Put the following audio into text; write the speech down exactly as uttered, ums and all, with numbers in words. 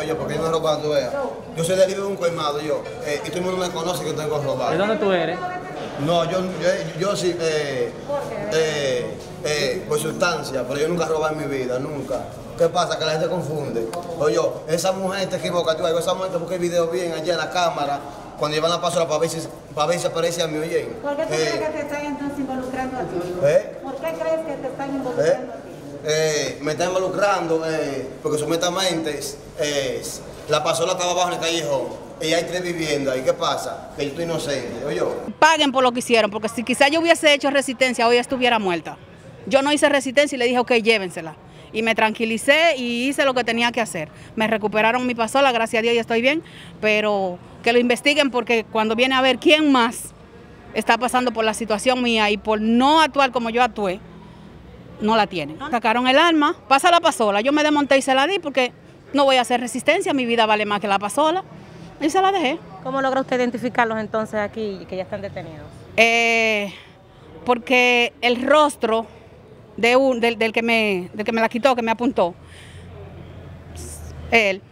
oye, porque yo no he robado, tú veas. Yo soy de Libre de un colmado, yo. Eh, y todo el mundo me conoce que tengo robado. ¿De dónde tú eres? No, yo, yo, yo sí, eh, eh, eh, por sustancia, pero yo nunca he robado en mi vida, nunca. ¿Qué pasa? Que la gente confunde. Oye, esa mujer te equivoca, tú, esa mujer que busca el video bien allá en la cámara, cuando llevan la pasola para ver si, para ver si aparece a mí, oye. ¿Por qué tú eh, crees que te están entonces involucrando a ti? ¿Eh? ¿Por qué crees que te están ¿Eh? involucrando a ti? Eh, me está involucrando eh, porque supuestamente eh, la pasola estaba abajo en el callejón y hay tres viviendas. ¿Y qué pasa? Que yo estoy inocente. Oye. Paguen por lo que hicieron, porque si quizá yo hubiese hecho resistencia, hoy estuviera muerta. Yo no hice resistencia y le dije, ok, llévensela. Y me tranquilicé y hice lo que tenía que hacer. Me recuperaron mi pasola, gracias a Dios ya estoy bien, pero que lo investiguen porque cuando viene a ver quién más está pasando por la situación mía y por no actuar como yo actué, no la tienen. Sacaron el arma, pasa la pasola, yo me desmonté y se la di porque no voy a hacer resistencia, mi vida vale más que la pasola, y se la dejé. ¿Cómo logra usted identificarlos entonces aquí que ya están detenidos? Eh, porque el rostro de un, del, del, que me, del que me la quitó, que me apuntó, él.